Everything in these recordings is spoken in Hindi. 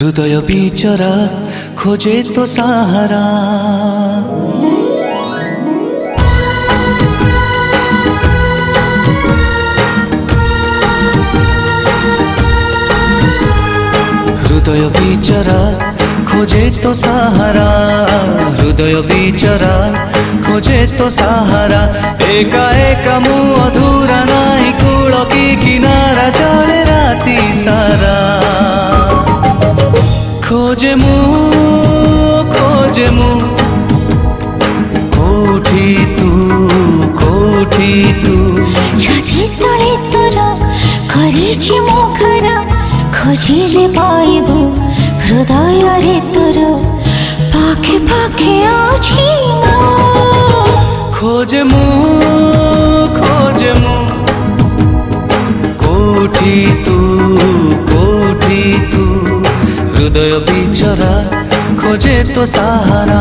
हृदय बिचरा खोजे तो सहारा। हृदय बिचरा खोजे तो सहारा, हृदय बिचरा खोजे तो सहारा। एका एका मु अधूरा नाई कूल की किनारा चले राती सारा। खोजे मु कोठी तू छाती तले तोर करिछि मो घर खोजिले पाइबु हृदय रे तोर पाखे पाखे अछि ना। खोजे मु कोठी तू हृदय बिचरा खोजे तो सहारा।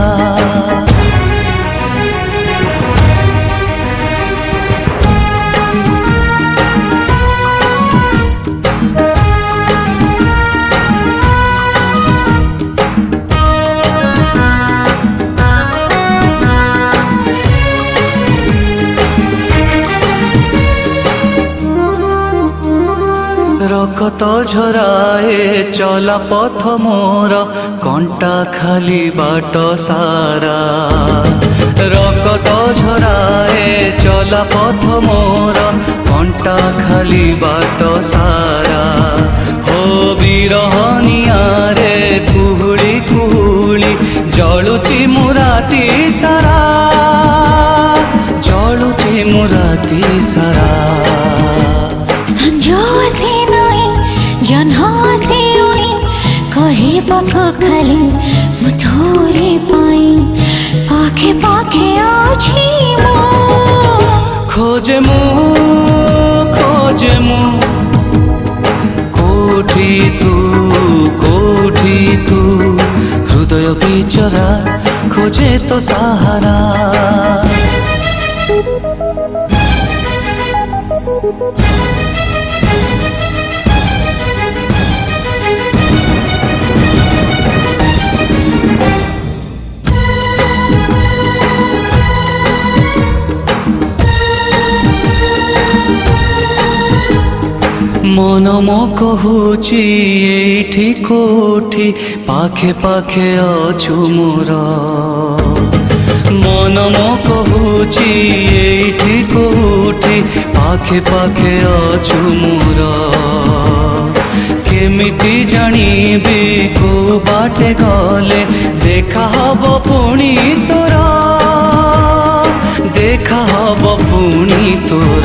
रकत झराए चला पथ मोर कंटा खाली बाट सारा। रकत झराए चला पथ मोर कंटा खाली बाट सारा। हो बिरहनिया रे कुहुली कुहुली जलुची मुराती सारा, जलुची मुराती सारा। कहे पाख खाली मुथोरे पाई पाखे पाखे अछि मो। खोजे मु कोठी तू हृदय बिचरा खोजे तो सहारा। मन मो कहूची एठी कोठी पाखे पाखे अछु मोर। मन मो कहूची एठी कोठी पाखे पाखे अछु मोर। केमिति जानिबी को बाटे गले देखा हब पुणी तोर, देखा हब पुणी तोर।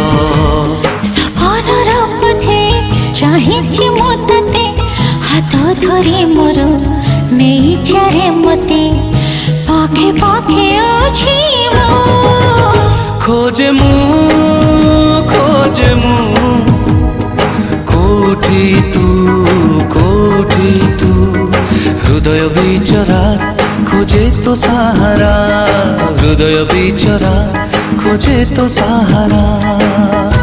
चाहिछि मोते हाथ धरी मोर नहीं चाहे मते पाखे पाखे अछि मो। खोजे मु कोठी तू हृदय बिचरा खोजे तो सहारा, हृदय बिचरा खोजे तो सहारा।